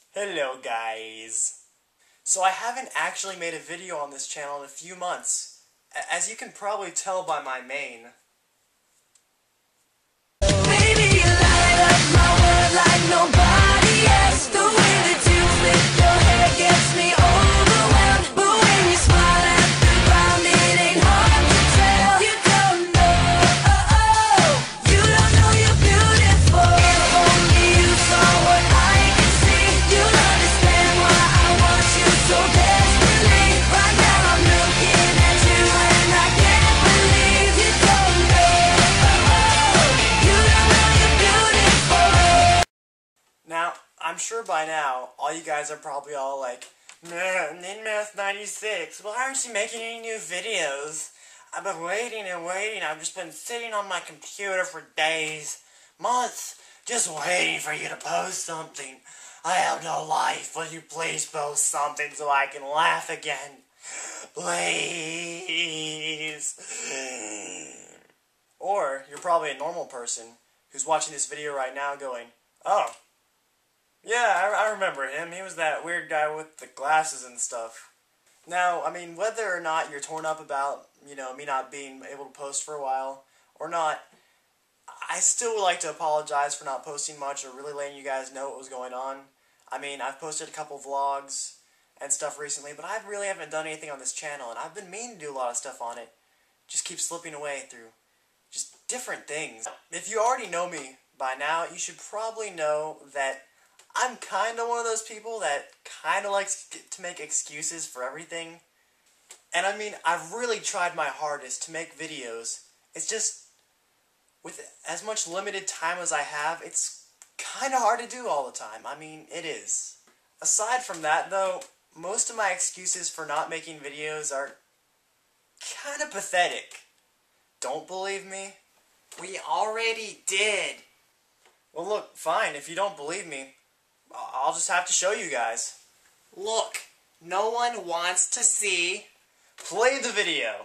Hello guys. So I haven't actually made a video on this channel in a few months, as you can probably tell by my mane. Baby, you light up my world like nobody else. The way that you flip your hair gets me overwhelmed. But when you smile at the ground, it ain't hard to tell. You don't know you're beautiful. If only you saw what I can see, you'll understand why I want you so desperately. Right now I'm looking at you and I can't believe you don't know. You don't know you're beautiful. Now, I'm sure by now, all you guys are probably all like, Ninmath96, why aren't you making any new videos? I've been waiting and waiting. I've just been sitting on my computer for days, months, just waiting for you to post something. I have no life. Will you please post something so I can laugh again? Please. Or, you're probably a normal person who's watching this video right now going, oh, yeah, I remember him. He was that weird guy with the glasses and stuff. Now, I mean, whether or not you're torn up about, me not being able to post for a while, or not, I still would like to apologize for not posting much or really letting you guys know what was going on. I mean, I've posted a couple vlogs and stuff recently, but I really haven't done anything on this channel, and I've been meaning to do a lot of stuff on it. Just keep slipping away through just different things. If you already know me by now, you should probably know that I'm kind of one of those people that kind of likes to make excuses for everything. And I mean, I've really tried my hardest to make videos. It's just, with as much limited time as I have, it's kind of hard to do all the time. I mean, it is. Aside from that, though, most of my excuses for not making videos are kind of pathetic. Don't believe me? We already did. Well, look, fine, if you don't believe me, I'll just have to show you guys. Look, no one wants to see. Play the video.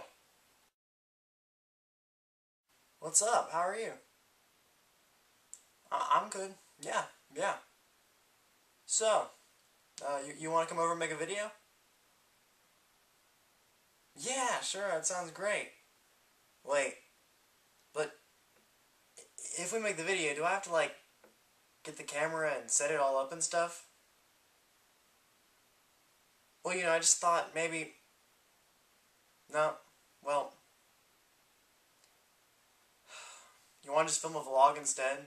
What's up? How are you? I'm good. Yeah. So, you want to come over and make a video? Yeah, sure, that sounds great. Wait, but if we make the video, do I have to, get the camera and set it all up and stuff? Well, I just thought maybe... No, well... You want to just film a vlog instead?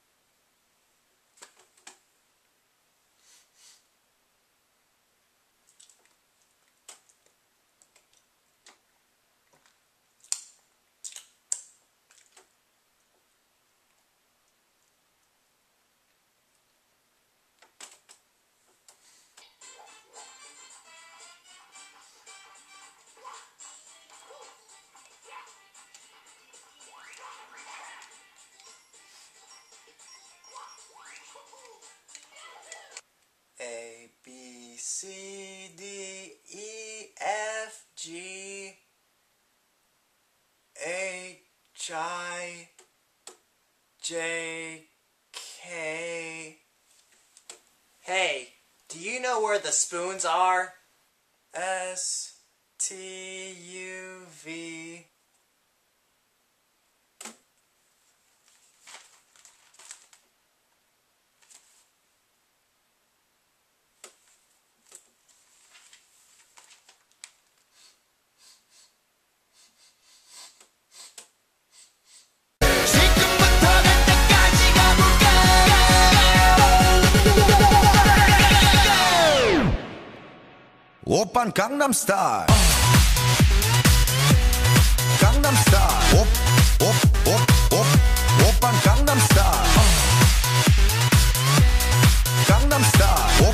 A, B, C, D, E, F, G, H, I, J, K. Hey, do you know where the spoons are? S, T, U, V. 오빤 Gangnam Style. Gangnam Style. 오빤 Gangnam Style. Gangnam Style.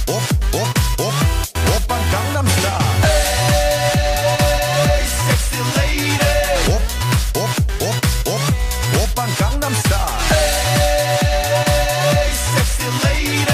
오빤 Gangnam Style. Hey, sexy lady. 오빤 Gangnam Style. Hey, sexy lady.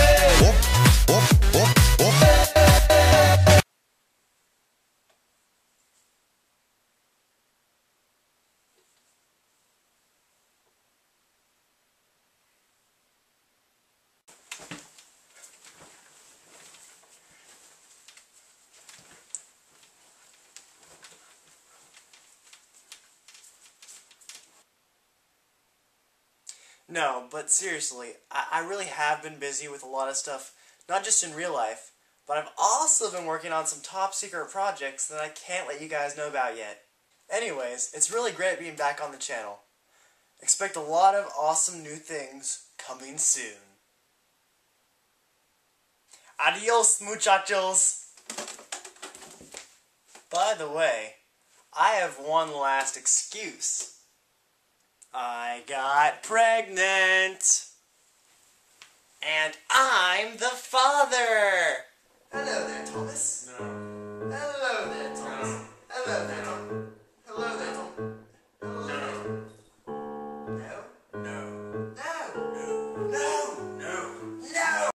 No, but seriously, I really have been busy with a lot of stuff, not just in real life, but I've also been working on some top secret projects that I can't let you guys know about yet. Anyways, it's really great being back on the channel. Expect a lot of awesome new things coming soon. Adios, muchachos! By the way, I have one last excuse. I got pregnant! And I'm the father! Hello there, Thomas. No. Hello there, Thomas.